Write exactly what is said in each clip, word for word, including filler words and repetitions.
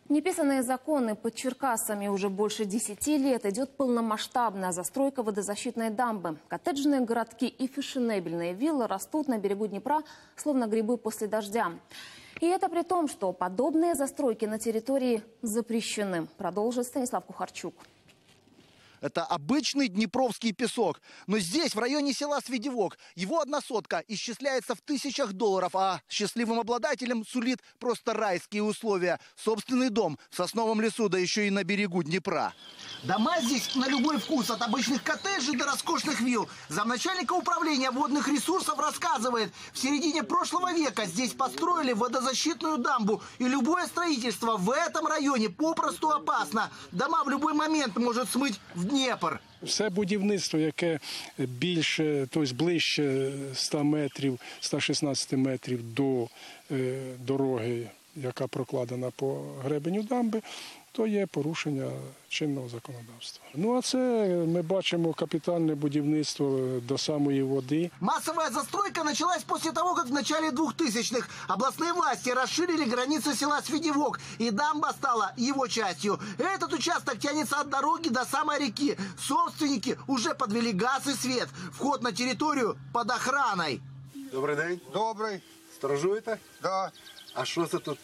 Неписанные законы. Под Черкасами уже больше десяти лет идет полномасштабная застройка водозащитной дамбы. Коттеджные городки и фешенебельные виллы растут на берегу Днепра, словно грибы после дождя. И это при том, что подобные застройки на территории запрещены. Продолжит Станислав Кухарчук. Это обычный днепровский песок. Но здесь, в районе села Свидевок, его одна сотка исчисляется в тысячах долларов, а счастливым обладателям сулит просто райские условия. Собственный дом в сосновом лесу, да еще и на берегу Днепра. Дома здесь на любой вкус, от обычных коттеджей до роскошных вилл. Замначальника управления водных ресурсов рассказывает, в середине прошлого века здесь построили водозащитную дамбу. И любое строительство в этом районе попросту опасно. Дома в любой момент может смыть в Дніпр. Все будівництво, яке більше, тобто ближче ста метрів, ста шістнадцяти метрів до е, дороги, яка прокладена по гребеню дамби, то є порушення чинного законодавства. Ну а це ми бачимо капітальне будівництво до самої води. Массовая застройка началась после того, как в начале двухтысячных областные власти расширили границы села Свидевок, и дамба стала его частью. Этот участок тянется от дороги до самой реки. Собственники уже подвели газ и свет. Вход на территорию под охраной. Добрий день. Добрий. Сторожуєте? Да. А що це тут?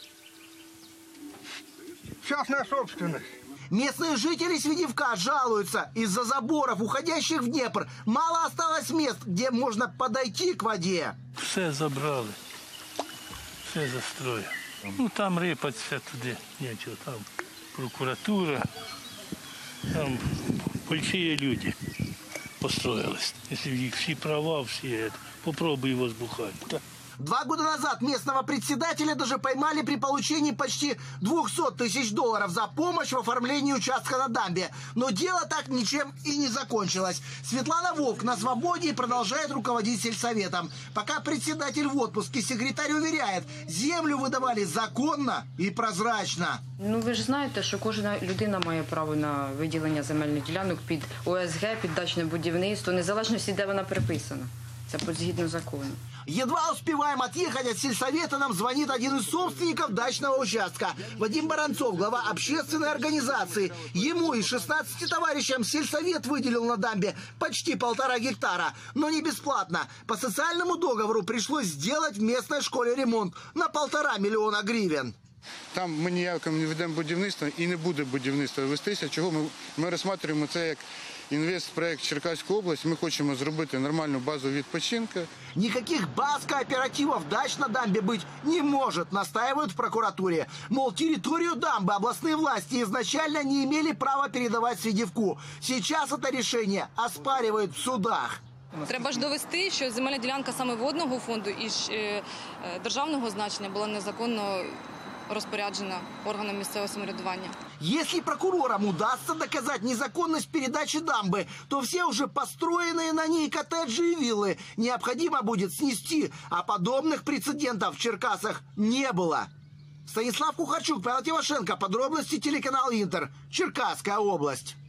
Частная собственность. Местные жители Свидевка жалуются. Из-за заборов, уходящих в Днепр, мало осталось мест, где можно подойти к воде. Все забрали, все застроїли. Ну там рипатися туди нічого, там прокуратура, там большие люди построились. Якщо їх всі права, всі, попробуй його збухати. Два года назад местного председателя даже поймали при получении почти двухсот тысяч долларов за помощь в оформлении участка на дамбе. Но дело так ничем и не закончилось. Светлана Волк на свободе и продолжает руководить сельсоветом. Пока председатель в отпуске, секретарь уверяет, землю выдавали законно и прозрачно. Ну ви ж знаєте, що кожна людина має право на виділення земельних ділянок під О С Г, під дачне будівництво, незалежно від де вона приписана. Це згідно закону. Едва успеваем отъехать от сельсовета, нам звонит один из собственников дачного участка. Вадим Баранцов, глава общественной организации. Ему и шестнадцати товарищам сельсовет выделил на дамбе почти полтора гектара. Но не бесплатно. По социальному договору пришлось сделать в местной школе ремонт на полтора миллиона гривен. Там ми ніяким не ведемо будівництво і не буде будівництва вестися. Чого ми, ми розглядаємо це як інвестпроект Черкаської області. Ми хочемо зробити нормальну базу відпочинку. Никаких баз кооперативов дач на дамбе быть не может, настаивают в прокуратуре. Мол, территорию дамбы областные власти изначально не имели права передавать Свидевку. Сейчас это решение оспаривают в судах. Треба ж довести, що земельна ділянка саме водного фонду і е, державного значення була незаконно розпоряджена органом місцевого самоврядування. Если прокурорам удастся доказать незаконность передачи дамбы, то все уже построенные на ней коттеджи и виллы необходимо будет снести, а подобных прецедентов в Черкасах не было. Станислав Кухарчук, Павел Тимошенко, подробности телеканал Интер, Черкасская область.